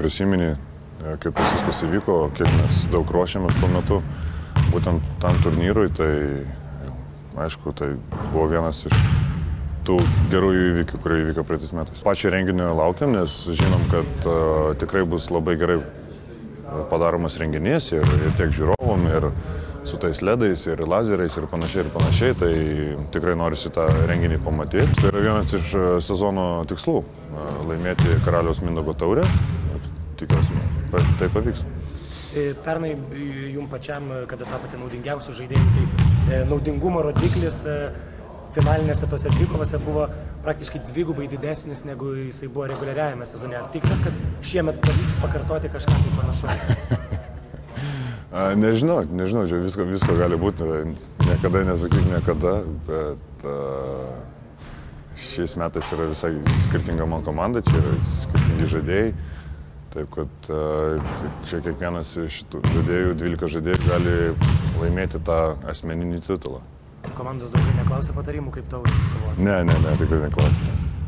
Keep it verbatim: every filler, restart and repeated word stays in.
prisimeni, kaip tas viskas įvyko, kiek mes daug ruošėmės tuo metu, būtent tam turnyrui, tai aišku, tai buvo vienas iš tų gerųjų įvykių, kurie įvyko praeitais metais. Pačią renginio laukiam, nes žinom, kad uh, tikrai bus labai gerai padaromas renginys ir, ir tiek žiūrovom, ir su tais ledais, ir lazeriais, ir panašiai, ir panašiai, tai tikrai norisi tą renginį pamatyti. Tai yra vienas iš sezono tikslų – laimėti Karaliaus Mindaugo taurę ir tikiuosi, tai pavyks. Pernai jums pačiam, kada tapote naudingiausių žaidėjų, tai naudingumo rodiklis finalinėse tose dvikovose buvo praktiškai dvigubai didesnis, negu jisai buvo reguliariajame sezone. Ar tikras, kad šiemet pavyks pakartoti kažką tai panašaus? Nežinau, nežinau, čia visko, visko gali būti, niekada nesakyk niekada, bet uh, šiais metais yra visai skirtinga man komanda, čia yra skirtingi žaidėjai, taip kad uh, čia kiekvienas iš tų žaidėjų, dvylika žaidėjų gali laimėti tą asmeninį titulą. Komandos draugai neklausė patarimų, kaip tau iškovoti? Ne, ne, ne, tikrai neklausė.